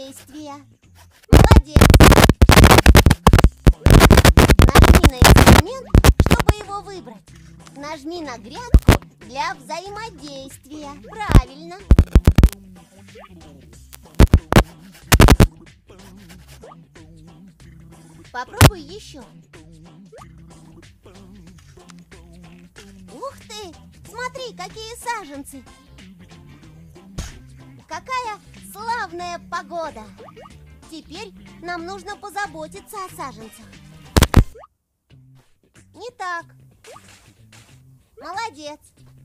взаимодействия. Молодец. Нажми на инструмент, чтобы его выбрать. Нажми на грядку для взаимодействия. Правильно. Попробуй еще. Ух ты! Смотри, какие саженцы! Какая славная погода! Теперь нам нужно позаботиться о саженцах. Не так. Молодец.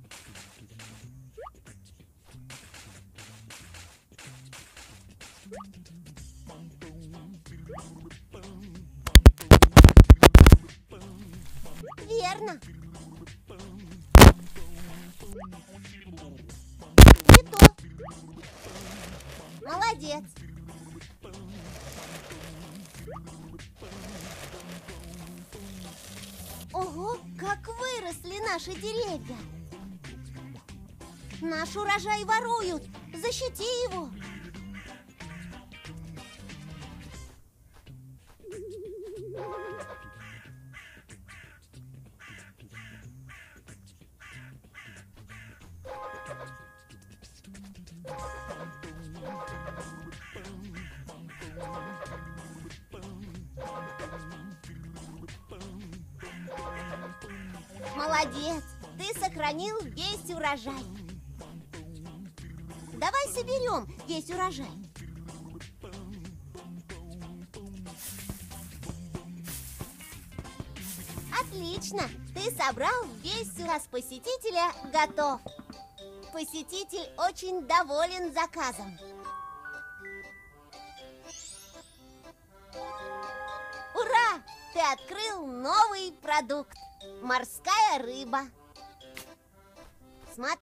Верно. Не то. Молодец. Ого, как выросли наши деревья! Наш урожай воруют! Защити его! Молодец! Ты сохранил весь урожай. Давай соберем весь урожай. Отлично! Ты собрал весь урожай. Посетителя готов. Посетитель очень доволен заказом. Ура! Ты открыл новый продукт. Морская рыба. Смотри.